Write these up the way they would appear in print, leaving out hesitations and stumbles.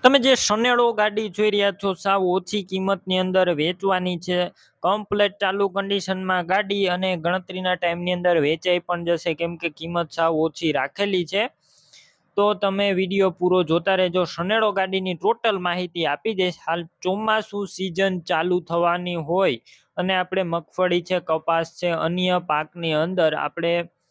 તમે જે સનેડો ગાડી જોઈ રહ્યા છો સાવ ઓછી કિંમતની અંદર વેચવાની છે, કમ્પ્લેટ ચાલુ કન્ડિશનમાં ગાડી અને ગણતરીના ટાઈમની અંદર વેચાઈ પણ જશે, કેમ કે કિંમત સાવ ઓછી રાખેલી છે. તો તમે વિડીયો પૂરો જોતા રહેજો. સનેડો ગાડીની ટોટલ માહિતી આપી દઈશ. હાલ ચોમાસું સિઝન ચાલુ થવાની હોય અને આપણે મગફળી છે, કપાસ છે, અન્ય પાકની અંદર આપણે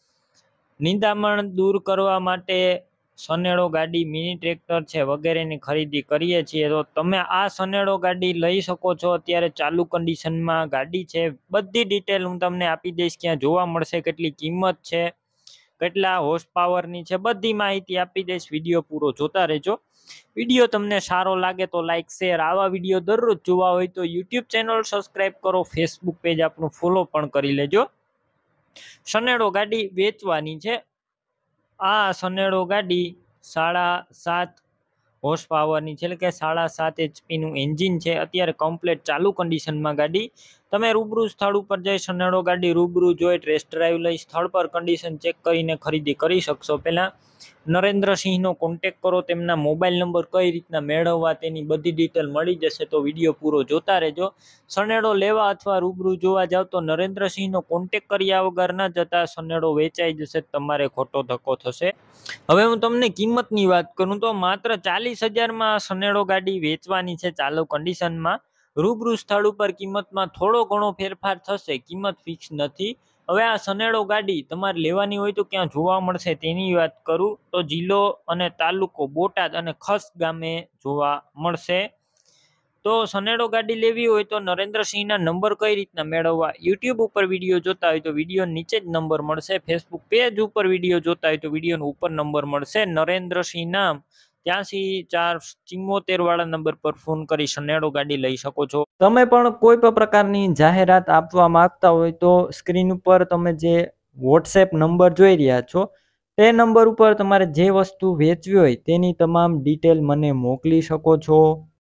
નિંદામણ દૂર કરવા માટે સનેડો ગાડી, મિની ટ્રેક્ટર છે વગેરેની ખરીદી કરીએ છીએ. તો તમે આ સનેડો ગાડી લઈ શકો છો. અત્યારે ચાલુ કન્ડિશનમાં ગાડી છે. બધી ડિટેલ હું તમને આપી દઈશ, ક્યાં જોવા મળશે, કેટલી કિંમત છે, કેટલા હોર્સ પાવરની છે, બધી માહિતી આપી દઈશ. વિડીયો પૂરો જોતા રહેજો. વિડીયો તમને સારો લાગે તો લાઈક, શેર. આવા વિડીયો દરરોજ જોવા હોય તો યુટ્યુબ ચેનલ સબસ્ક્રાઈબ કરો, ફેસબુક પેજ આપણું ફોલો પણ કરી લેજો. સનેડો ગાડી વેચવાની છે. આ સનેડો ગાડી 7.5 હોર્સ પાવરની છે, એટલે કે 7.5 HP એન્જિન છે. અત્યારે કમ્પ્લેટ ચાલુ કન્ડિશનમાં ગાડી. તમે રૂબરૂ સ્થળ ઉપર જઈ સનેડો ગાડી રૂબરૂ જોઈ ટેસ્ટ ડ્રાઈવ લઈ સ્થળ પર કન્ડિશન ચેક કરીને ખરીદી કરી શકશો. પહેલાં નરેન્દ્રસિંહનો કોન્ટેક કરો, તેમના મોબાઈલ નંબર કઈ રીતના મેળવવા તેની બધી ડિટેલ મળી જશે. તો વિડીયો પૂરો જોતા રહેજો. સનેડો લેવા અથવા રૂબરૂ જોવા જાવ તો નરેન્દ્રસિંહનો કોન્ટેક કર્યા વગર ન જતા. સનેડો વેચાઈ જશે, તમારે ખોટો ધક્કો થશે. હવે હું તમને કિંમતની વાત કરું તો માત્ર 40,000માં સનેડો ગાડી વેચવાની છે ચાલુ કન્ડિશનમાં. રૂબરૂ સ્થળ ઉપર કિંમતમાં થોડો ઘણો ફેરફાર થશે, કિંમત ફિક્સ નથી. હવે આ સનેડો ગાડી તમારે લેવાની હોય તો ક્યાં જોવા મળશે તેની વાત કરું તો જિલ્લો અને તાલુકો બોટાદ અને ખસ ગામે જોવા મળશે. તો સનેડો ગાડી લેવી હોય તો નરેન્દ્રસિંહના નંબર કઈ રીતના મેળવવા, યુટ્યુબ ઉપર વિડીયો જોતા હોય તો વિડીયો નીચે જ નંબર મળશે. ફેસબુક પેજ ઉપર વિડીયો જોતા હોય તો વિડીયોનો ઉપર નંબર મળશે. નરેન્દ્રસિંહ નામ 83 4 74 વાળા નંબર પર ફોન કરી સનેડો ગાડી લઈ શકો છો. તમે પણ કોઈ પણ પ્રકારની જાહેરાત આપવા માંગતા હોય તો સ્ક્રીન ઉપર તમે જે વોટ્સએપ નંબર જોઈ રહ્યા છો તે નંબર ઉપર તમારે જે વસ્તુ વેચવી હોય તેની તમામ ડિટેલ મને મોકલી શકો છો.